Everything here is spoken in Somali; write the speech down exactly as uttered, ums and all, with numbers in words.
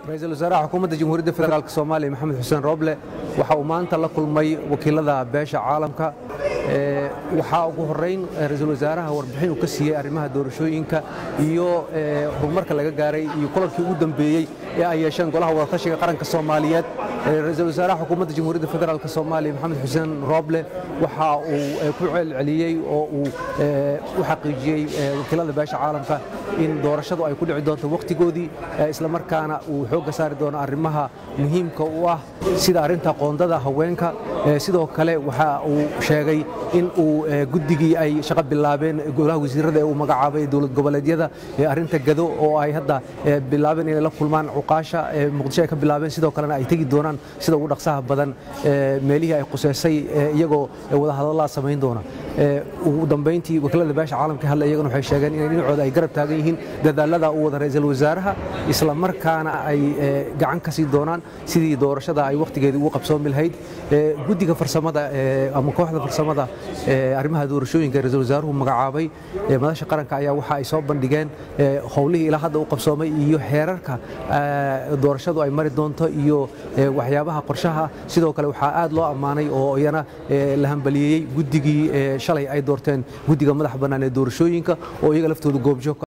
ra'iisul wasaaraha xukuumadda jamhuuriyadda federaalka Soomaaliya Maxamed Xuseen Roble waxa uu maanta la kulmay wakiilada beesha caalamka ee waxa ugu horeyn ra'iisul wasaaraha warbixin uu ka siiyay arrimaha doorashooyinka iyo horumarka laga gaaray iyo kulankii ugu dambeeyay ee ay yeesheen golaha wada tashiga qaranka Soomaaliyeed ra'iisul wasaaraha xukuumadda jamhuuriyadda federaalka Soomaaliya Maxamed Xuseen Roble waxa uu ku celceliyay oo uu u xaqiijiyay wakiilada beesha caalamka in doorashadu ay ku dhici doonto waqtigoodii isla markaana uu xooga saari doono arrimaha muhiimka u ah sida arinta qoondada haweenka sidoo kale waxa uu sheegay in uu guddigii ay shaqo bilaabeen golaha wasiirada ee uu magacaabay dawlad goboleedyada ee arinta gado oo ay hadda bilaabeen inay la kulmaan cuqaasha muqdisho ay ka bilaabeen sidoo kalena ay tagi doonaan sida ugu dhaqsaha badan meelihii ay quseysay iyagoo wada hadalada sameyn doona ugu dambeyntii wakiilada beesha caalamka hadla iyaguna waxay sheegeen in dhinacooda ay garab taagan yihiin dadaalada uu wada ra'iisul wasaaraha isla markaana ay gacan ka sii doonaan sidii doorashada ay waqtigeedii ugu qabsoomi lahayd guddiga farsamada ama kooxda farsamada arrimaha doorashooyinka ra'iisul wasaaruhu magacaabay madasha qaranka ayaa waxa ay soo bandhigeen howlihii ilaa hadda u qabsoomay iyo heerarka doorashadu ay mari doonto iyo waxyaabaha qorshaha sidoo kale waxaa aad loo ammaanay oo iyana la hambaliyay guddigii shalay ay doorteen guddiga madax bannaan ee doorashooyinka oo iyaga laftooda goobjoog